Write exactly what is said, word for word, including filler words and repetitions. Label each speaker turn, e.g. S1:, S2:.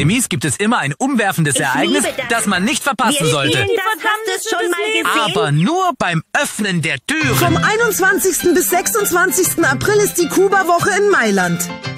S1: Krimis gibt es immer ein umwerfendes
S2: Ich
S1: Ereignis,
S2: liebe das.
S1: das man nicht verpassen
S2: Wir
S1: sollte.
S2: spielen das, hast du es schon mal gesehen?
S1: Aber nur beim Öffnen der Türen.
S3: Vom einundzwanzigsten bis sechsundzwanzigsten April ist die Kuba-Woche in Mailand.